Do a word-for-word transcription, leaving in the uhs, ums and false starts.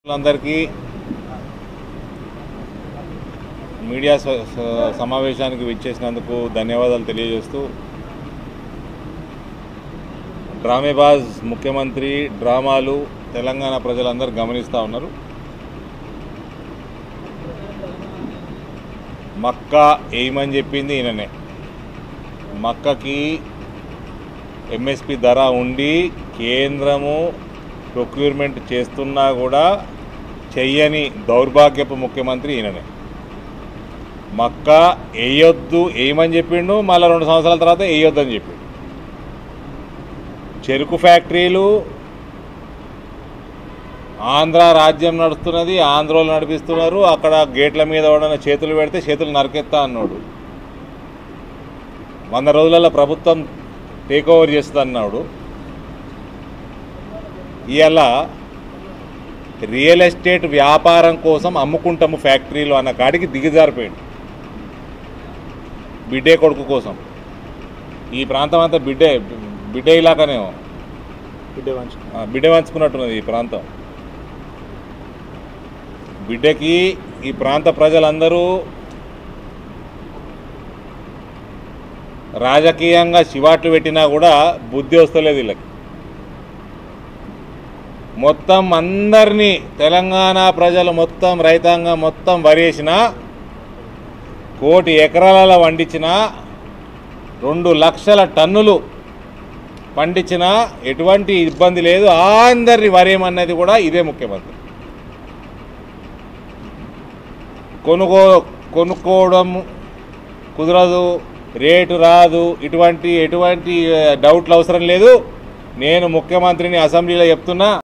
అందరికీ మీడియా సమావేశానికి విచ్చేసినందుకు ధన్యవాదాలు తెలియజేస్తూ, డ్రామేబాజ్ ముఖ్యమంత్రి డ్రామాలు తెలంగాణ ప్రజలందరూ గమనిస్తూ ఉన్నారు. మక్కా ఏమని చెప్పింది ఈయననే. మక్కకి ఎంఎస్పి ధర ఉండి కేంద్రము ప్రొక్యూర్మెంట్ చేస్తున్నా కూడా చెయ్యని దౌర్భాగ్యపు ముఖ్యమంత్రి ఈయననే. మక్కా వేయొద్దు ఏమని చెప్పిండు, మళ్ళీ రెండు సంవత్సరాల తర్వాత వేయొద్దు అని చెప్పిండు. చెరుకు ఫ్యాక్టరీలు ఆంధ్ర రాజ్యం నడుస్తున్నది, ఆంధ్రోలు నడిపిస్తున్నారు. అక్కడ గేట్ల మీద ఎవడన్నా చేతులు పెడితే చేతులు నరికెత్తా అన్నాడు. వంద రోజులలో ప్రభుత్వం టేక్ ఓవర్ చేస్తుంది అన్నాడు. ఇవాళ రియల్ ఎస్టేట్ వ్యాపారం కోసం అమ్ముకుంటాము ఫ్యాక్టరీలు అన్న కాడికి దిగజారిపోయింది. బిడ్డే కొడుకు కోసం ఈ ప్రాంతం అంతా బిడ్డే బిడ్డే ఇలాకనే బిడ్డే వంచుకున్నట్టున్నది ఈ ప్రాంతం. బిడ్డకి ఈ ప్రాంత ప్రజలందరూ రాజకీయంగా శివాట్లు పెట్టినా కూడా బుద్ధి వస్తలేదు వీళ్ళకి. మొత్తం అందరినీ తెలంగాణ ప్రజలు మొత్తం రైతాంగం మొత్తం వరేసిన, కోటి ఎకరాల పండించిన, రెండు లక్షల టన్నులు పండించిన ఎటువంటి ఇబ్బంది లేదు. అందరినీ వరేయమన్నది కూడా ఇదే ముఖ్యమంత్రి. కొనుగో కొనుక్కోవడం కుదరదు, రేటు రాదు, ఇటువంటి ఎటువంటి డౌట్లు అవసరం లేదు. నేను ముఖ్యమంత్రిని అసెంబ్లీలో చెప్తున్నా.